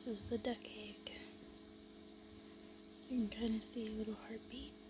This is the duck egg. You can kind of see a little heartbeat.